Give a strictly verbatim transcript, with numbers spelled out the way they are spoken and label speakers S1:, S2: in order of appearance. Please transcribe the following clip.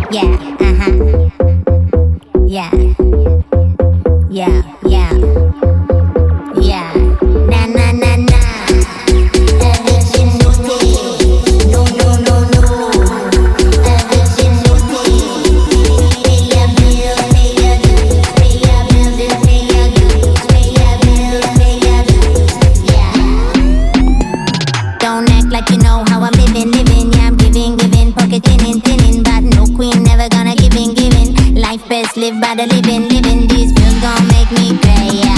S1: Yeah, uh-huh. Yeah. Yeah, yeah. Yeah. Na na na na. Eviction notice. No, no, no, no. Eviction notice. Pay your bills, pay your dues. Pay your bills and pay your dues. Pay your bills, pay your dues. Yeah. Don't act like you know how I'm living, living. Yeah, I'm giving, giving, pocket thinnin, thinnin. But no queen, never gonna giving, giving. Life best lived by the living, living. These bills gon' make me pay. Yeah.